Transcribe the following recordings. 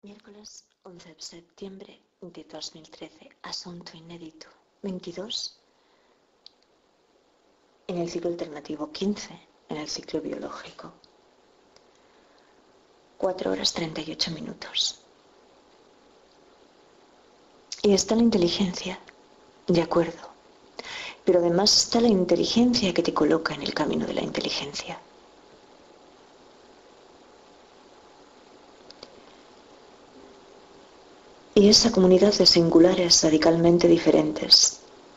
Miércoles 11 de septiembre de 2013. Asunto inédito. 22 en el ciclo alternativo, 15 en el ciclo biológico. 4 horas 38 minutos. Y está la inteligencia, de acuerdo. Pero además está la inteligencia que te coloca en el camino de la inteligencia. Y esa comunidad de singulares radicalmente diferentes,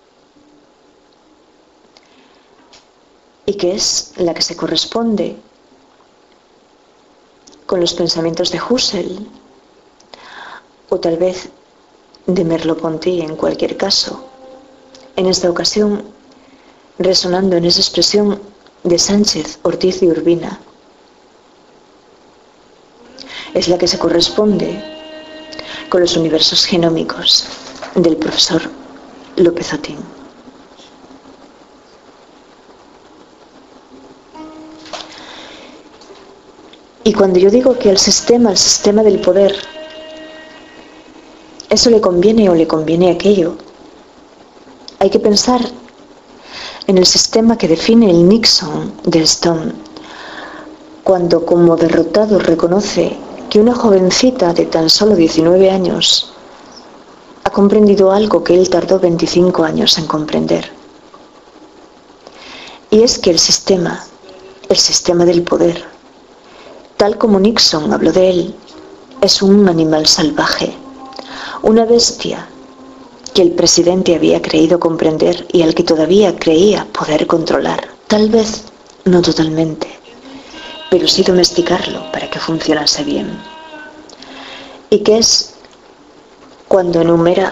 y que es la que se corresponde con los pensamientos de Husserl, o tal vez de Merleau-Ponty en cualquier caso, en esta ocasión resonando en esa expresión de Sánchez, Ortiz y Urbina, es la que se corresponde con los universos genómicos del profesor López Otín. Y cuando yo digo que al sistema del poder, eso le conviene o le conviene aquello, hay que pensar en el sistema que define el Nixon de Stone, cuando como derrotado reconoce que una jovencita de tan solo 19 años ha comprendido algo que él tardó 25 años en comprender. Y es que el sistema del poder, tal como Nixon habló de él, es un animal salvaje, una bestia que el presidente había creído comprender y al que todavía creía poder controlar. Tal vez no totalmente, pero sí domesticarlo para que funcionase bien. Y que es cuando enumera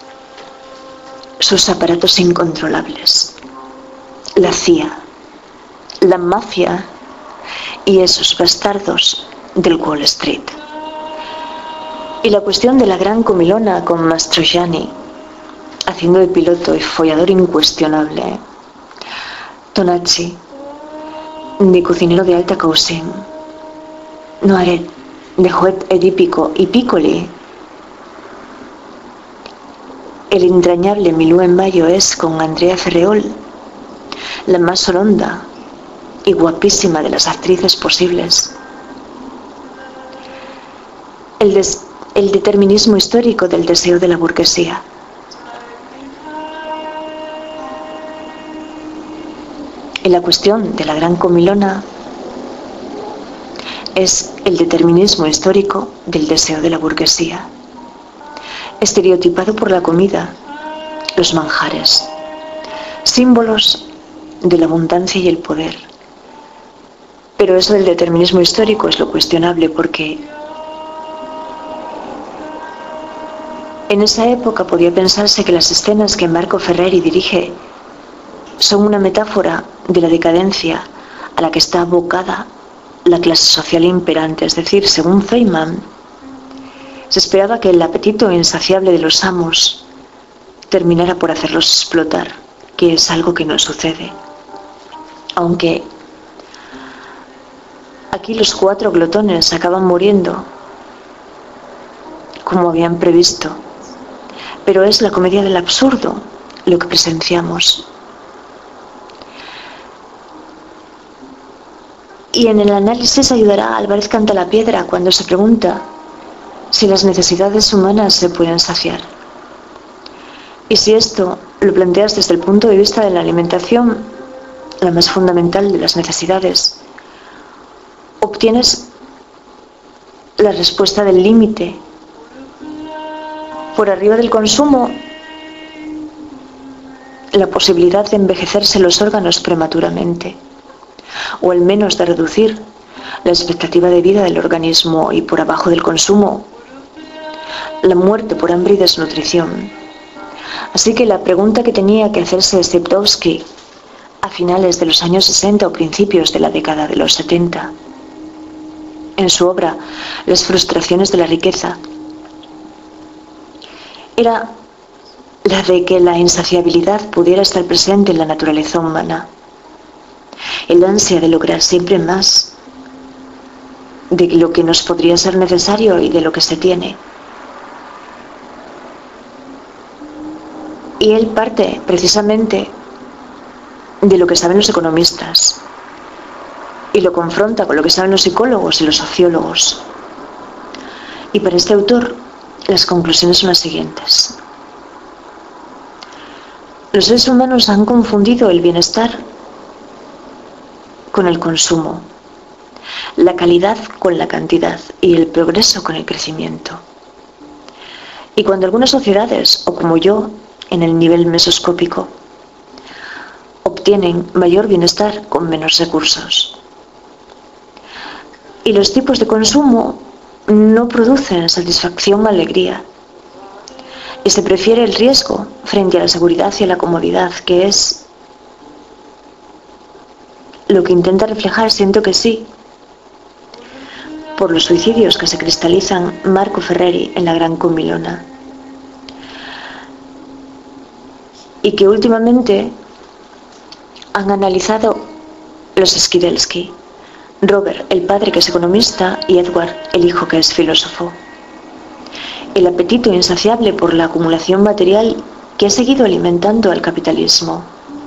sus aparatos incontrolables, la CIA, la mafia y esos bastardos del Wall Street. Y la cuestión de la gran comilona con Mastroianni, haciendo de piloto y follador incuestionable, Tonacci, de cocinero de alta cocina, Noiret, de juez edípico y Piccoli. El entrañable Milú en Mayo es con Andrea Ferreol, la más soronda y guapísima de las actrices posibles. El determinismo histórico del deseo de la burguesía. Y la cuestión de la gran comilona es el determinismo histórico del deseo de la burguesía, estereotipado por la comida, los manjares, símbolos de la abundancia y el poder. Pero eso del determinismo histórico es lo cuestionable, porque en esa época podía pensarse que las escenas que Marco Ferreri dirige son una metáfora de la decadencia a la que está abocada la clase social imperante. Es decir, según Feynman, se esperaba que el apetito insaciable de los amos terminara por hacerlos explotar, que es algo que no sucede. Aunque aquí los 4 glotones acaban muriendo, como habían previsto. Pero es la comedia del absurdo lo que presenciamos. Y en el análisis ayudará a Álvarez Cantalapiedra cuando se pregunta si las necesidades humanas se pueden saciar. Y si esto lo planteas desde el punto de vista de la alimentación, la más fundamental de las necesidades, obtienes la respuesta del límite. Por arriba del consumo, la posibilidad de envejecerse los órganos prematuramente, o al menos de reducir la expectativa de vida del organismo, y por abajo del consumo, la muerte por hambre y desnutrición. Así que la pregunta que tenía que hacerse Steptovsky a finales de los años 60 o principios de la década de los 70, en su obra Las frustraciones de la riqueza, era la de que la insaciabilidad pudiera estar presente en la naturaleza humana. El ansia de lograr siempre más de lo que nos podría ser necesario y de lo que se tiene. Y él parte precisamente de lo que saben los economistas y lo confronta con lo que saben los psicólogos y los sociólogos. Y para este autor, las conclusiones son las siguientes. Los seres humanos han confundido el bienestar con el consumo, la calidad con la cantidad y el progreso con el crecimiento. Y cuando algunas sociedades, o como yo, en el nivel mesoscópico, obtienen mayor bienestar con menos recursos. Y los tipos de consumo no producen satisfacción o alegría. Y se prefiere el riesgo frente a la seguridad y a la comodidad, que es lo que intenta reflejar, siento que sí, por los suicidios que se cristalizan Marco Ferreri en La Gran Comilona. Y que últimamente han analizado los Skidelsky, Robert, el padre que es economista, y Edward, el hijo que es filósofo. El apetito insaciable por la acumulación material que ha seguido alimentando al capitalismo.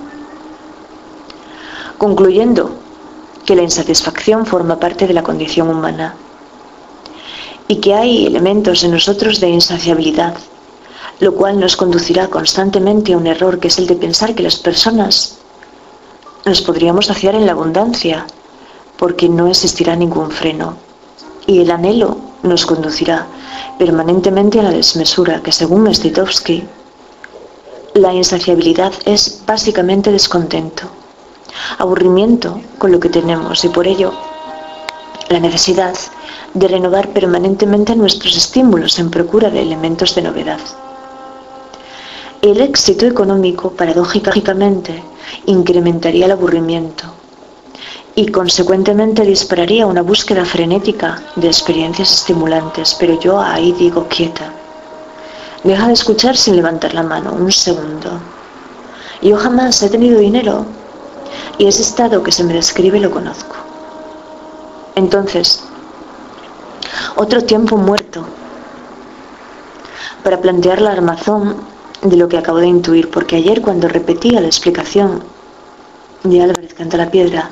Concluyendo que la insatisfacción forma parte de la condición humana y que hay elementos en nosotros de insaciabilidad, lo cual nos conducirá constantemente a un error, que es el de pensar que las personas nos podríamos saciar en la abundancia, porque no existirá ningún freno, y el anhelo nos conducirá permanentemente a la desmesura, que según Stitovsky, la insaciabilidad es básicamente descontento, aburrimiento con lo que tenemos, y por ello la necesidad de renovar permanentemente nuestros estímulos en procura de elementos de novedad. El éxito económico, paradójicamente, incrementaría el aburrimiento y consecuentemente dispararía una búsqueda frenética de experiencias estimulantes. Pero yo ahí digo quieta. Deja de escuchar sin levantar la mano, un segundo. Yo jamás he tenido dinero y ese estado que se me describe lo conozco. Entonces, otro tiempo muerto para plantear la armazón de lo que acabo de intuir, porque ayer cuando repetía la explicación de Álvarez Cantalapiedra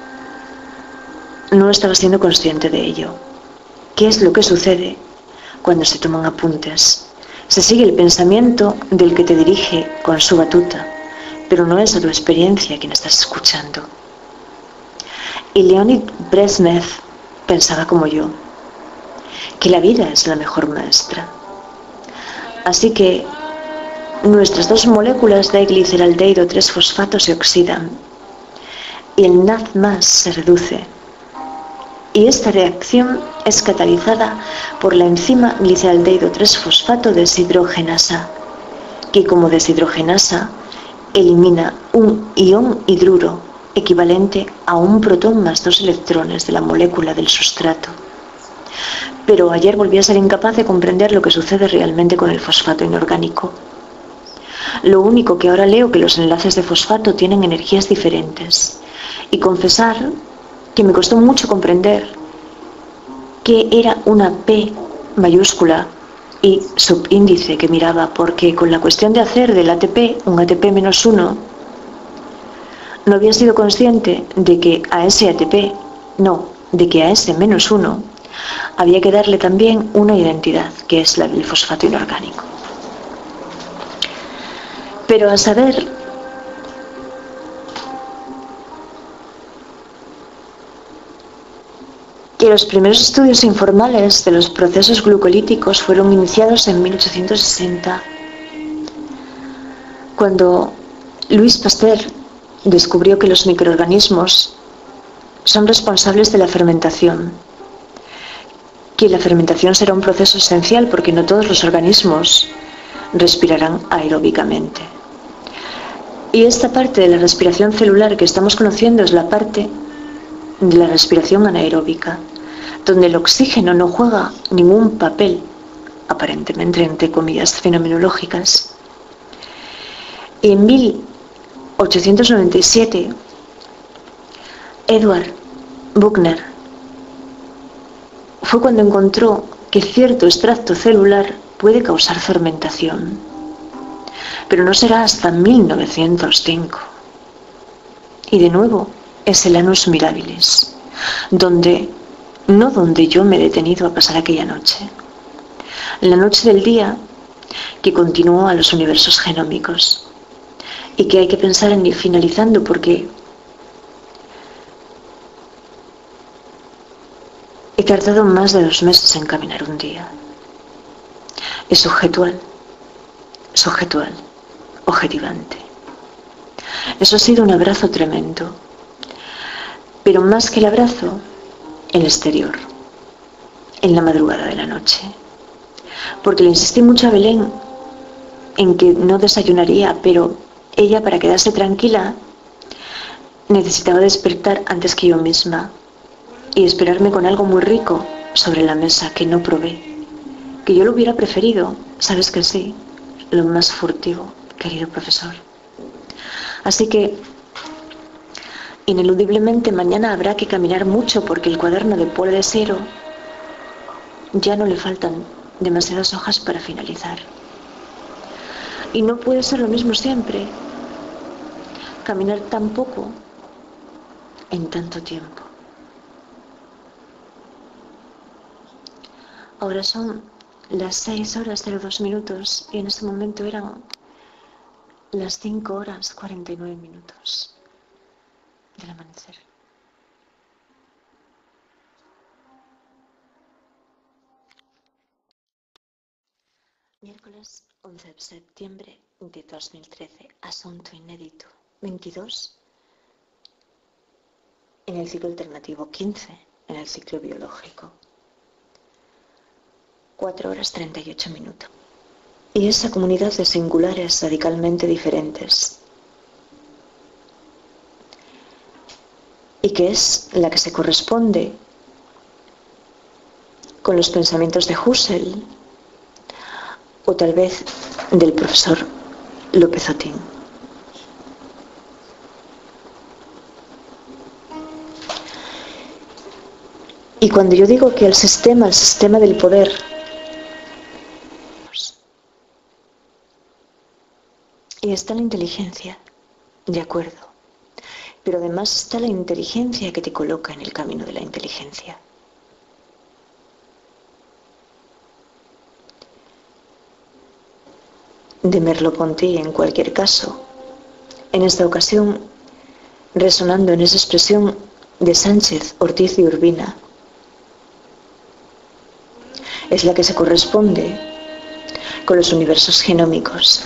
no estaba siendo consciente de ello. ¿Qué es lo que sucede cuando se toman apuntes? Se sigue el pensamiento del que te dirige con su batuta, pero no es a tu experiencia quien estás escuchando. Y Leonid Brezhnev pensaba como yo, que la vida es la mejor maestra. Así que nuestras dos moléculas de gliceraldehído 3-fosfato se oxidan y el NAD+ se reduce. Y esta reacción es catalizada por la enzima gliceraldehído 3-fosfato deshidrogenasa, que como deshidrogenasa elimina un ion hidruro equivalente a un protón más 2 electrones de la molécula del sustrato. Pero ayer volví a ser incapaz de comprender lo que sucede realmente con el fosfato inorgánico. Lo único que ahora leo que los enlaces de fosfato tienen energías diferentes. Y confesar que me costó mucho comprender que era una P mayúscula y subíndice que miraba, porque con la cuestión de hacer del ATP un ATP-1, no había sido consciente de que a ese ATP, de que a ese -1 había que darle también una identidad, que es la del fosfato inorgánico. Pero a saber que los primeros estudios informales de los procesos glucolíticos fueron iniciados en 1860, cuando Louis Pasteur descubrió que los microorganismos son responsables de la fermentación, que la fermentación será un proceso esencial porque no todos los organismos respirarán aeróbicamente. Y esta parte de la respiración celular que estamos conociendo es la parte de la respiración anaeróbica, donde el oxígeno no juega ningún papel, aparentemente entre comillas fenomenológicas. Y en 1897, Edward Buchner fue cuando encontró que cierto extracto celular puede causar fermentación. Pero no será hasta 1905. Y de nuevo es el Annus Mirabilis, no donde yo me he detenido a pasar aquella noche. La noche del día que continuó a los universos genómicos y que hay que pensar en ir finalizando porque he tardado más de 2 meses en caminar un día. Es objetual, objetivante. Eso ha sido un abrazo tremendo, pero más que el abrazo, el exterior, en la madrugada de la noche. Porque le insistí mucho a Belén en que no desayunaría, pero ella, para quedarse tranquila, necesitaba despertar antes que yo misma y esperarme con algo muy rico sobre la mesa que no probé. Que yo lo hubiera preferido, sabes que sí, lo más furtivo, querido profesor. Así que, ineludiblemente, mañana habrá que caminar mucho porque el cuaderno de Paul Desero ya no le faltan demasiadas hojas para finalizar. Y no puede ser lo mismo siempre, caminar tan poco en tanto tiempo. Ahora son las 6:02 y en este momento eran las 5:49 del amanecer. Miércoles 11 de septiembre de 2013. Asunto inédito. 22 en el ciclo alternativo, 15 en el ciclo biológico. 4:38. Y esa comunidad de singulares radicalmente diferentes. Y que es la que se corresponde con los pensamientos de Husserl o tal vez del profesor López Otín. Y cuando yo digo que el sistema del poder, y está la inteligencia, de acuerdo, pero además está la inteligencia que te coloca en el camino de la inteligencia. De Merleau-Ponty, en cualquier caso, en esta ocasión resonando en esa expresión de Sánchez, Ortiz y Urbina, es la que se corresponde con los universos genómicos.